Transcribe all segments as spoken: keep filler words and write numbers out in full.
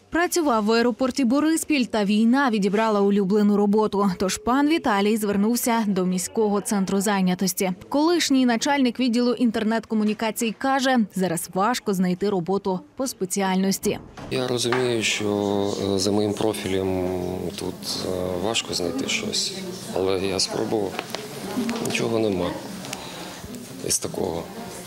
Працював в аеропорті Бориспіль, та війна відібрала улюблену роботу. Тож пан Віталій звернувся до міського центру зайнятості. Колишній начальник відділу інтернет-комунікацій каже, зараз важко знайти роботу по спеціальності. Я розумію, що за моїм профілем тут важко знайти щось, але я спробував. Нічого нема із такого.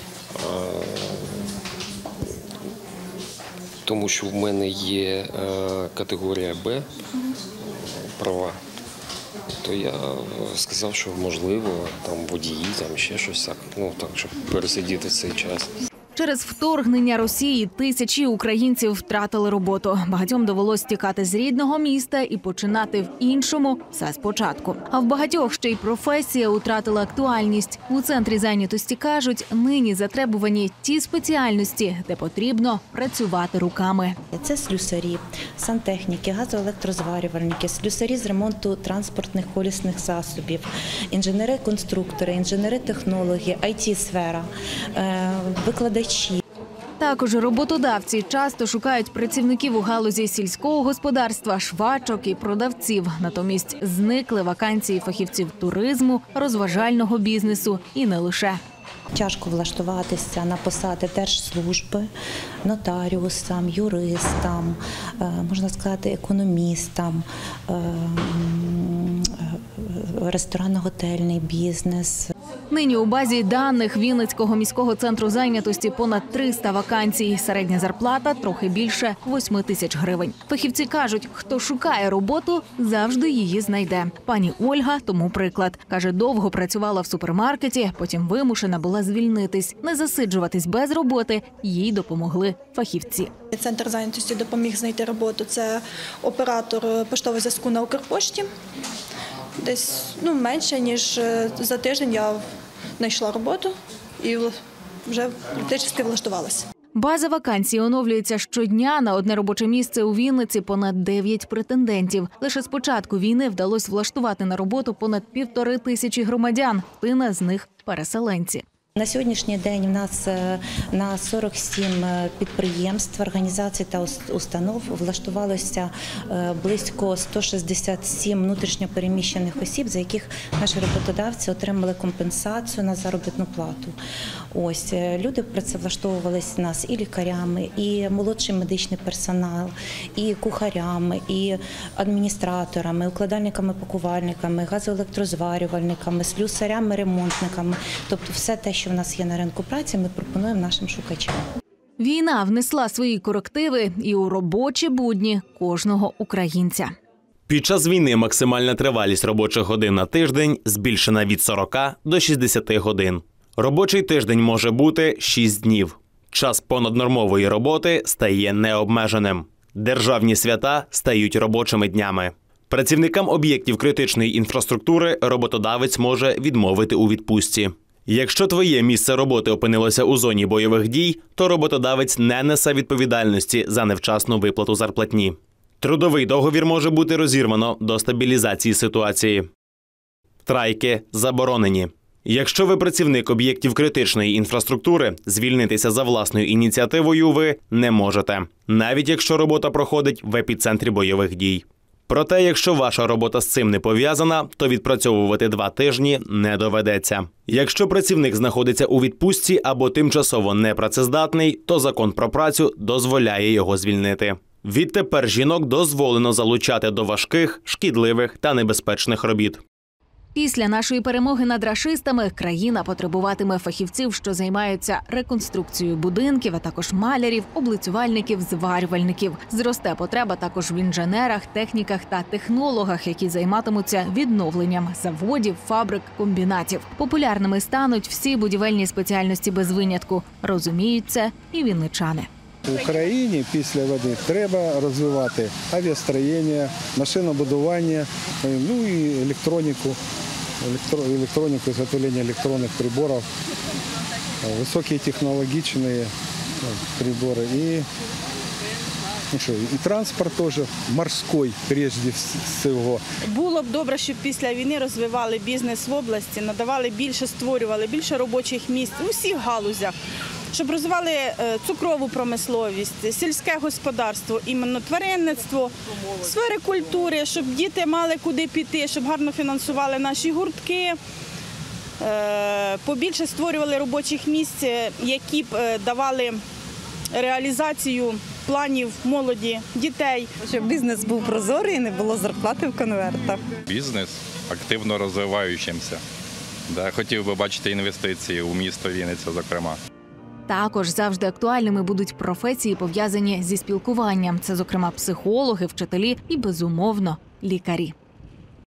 Тому що в мене є категорія Б права, то я сказав, що можливо там водії, там ще щось так, ну так, щоб пересидіти цей час. Через вторгнення Росії тисячі українців втратили роботу. Багатьом довелось тікати з рідного міста і починати в іншому все спочатку. А в багатьох ще й професія втратила актуальність. У центрі зайнятості кажуть, нині затребувані ті спеціальності, де потрібно працювати руками. Це слюсарі, сантехніки, газоелектрозварювальники, слюсарі з ремонту транспортних колісних засобів, інженери-конструктори, інженери-технологи, ай ті-сфера, викладачі. Також роботодавці часто шукають працівників у галузі сільського господарства, швачок і продавців. Натомість зникли вакансії фахівців туризму, розважального бізнесу і не лише. Тяжко влаштуватися на посади держслужби, нотаріусам, юристам, можна сказати, економістам, ресторанно-готельний бізнес. Нині у базі даних Вінницького міського центру зайнятості понад триста вакансій. Середня зарплата трохи більше восьми тисяч гривень. Фахівці кажуть, хто шукає роботу, завжди її знайде. Пані Ольга тому приклад. Каже, довго працювала в супермаркеті, потім вимушена була звільнитись. Не засиджуватись без роботи їй допомогли фахівці. Центр зайнятості допоміг знайти роботу. Це оператор поштового зв'язку на Укрпошті. Десь ну, менше, ніж за тиждень я знайшла роботу і вже практично влаштувалася. База вакансій оновлюється щодня. На одне робоче місце у Вінниці понад дев'ять претендентів. Лише з початку війни вдалося влаштувати на роботу понад півтори тисячі громадян. Тина з них – переселенці. На сьогоднішній день у нас на сорок сім підприємств, організацій та установ влаштувалося близько ста шістдесяти семи внутрішньопереміщених осіб, за яких наші роботодавці отримали компенсацію на заробітну плату. Ось, люди працевлаштовувалися у нас і лікарями, і молодший медичний персонал, і кухарями, і адміністраторами, укладальниками, пакувальниками, газоелектрозварювальниками, слюсарями, ремонтниками. Тобто все те, що в нас є на ринку праці, ми пропонуємо нашим шукачам. Війна внесла свої корективи і у робочі будні кожного українця. Під час війни максимальна тривалість робочих годин на тиждень збільшена від сорока до шістдесяти годин. Робочий тиждень може бути шість днів. Час понаднормової роботи стає необмеженим. Державні свята стають робочими днями. Працівникам об'єктів критичної інфраструктури роботодавець може відмовити у відпустці. Якщо твоє місце роботи опинилося у зоні бойових дій, то роботодавець не несе відповідальності за невчасну виплату зарплатні. Трудовий договір може бути розірвано до стабілізації ситуації. Страйки заборонені. Якщо ви працівник об'єктів критичної інфраструктури, звільнитися за власною ініціативою ви не можете, навіть якщо робота проходить в епіцентрі бойових дій. Проте, якщо ваша робота з цим не пов'язана, то відпрацьовувати два тижні не доведеться. Якщо працівник знаходиться у відпустці або тимчасово непрацездатний, то закон про працю дозволяє його звільнити. Відтепер жінок дозволено залучати до важких, шкідливих та небезпечних робіт. Після нашої перемоги над рашистами країна потребуватиме фахівців, що займаються реконструкцією будинків, а також малярів, облицювальників, зварювальників. Зросте потреба також в інженерах, техніках та технологах, які займатимуться відновленням заводів, фабрик, комбінатів. Популярними стануть всі будівельні спеціальності без винятку. Розуміють це і вінничани. В Україні після війни треба розвивати авіастроєння, машинобудування, ну і електроніку, електроніку, зготовлення електронних приборів, високі технологічні прибори і, ну що, і транспорт теж, морський, прежде всього. Було б добре, щоб після війни розвивали бізнес в області, надавали більше, створювали більше робочих місць у всіх галузях. щоб розвивали е, цукрову промисловість, сільське господарство, іменно тваринництво, сфери культури, щоб діти мали куди піти, щоб гарно фінансували наші гуртки, е, побільше створювали робочих місць, які б е, давали реалізацію планів молоді, дітей. Щоб бізнес був прозорий і не було зарплати в конвертах. Бізнес активно розвиваючимся. Да, хотів би бачити інвестиції у місто Вінниця, зокрема. Також завжди актуальними будуть професії, пов'язані зі спілкуванням. Це, зокрема, психологи, вчителі і, безумовно, лікарі.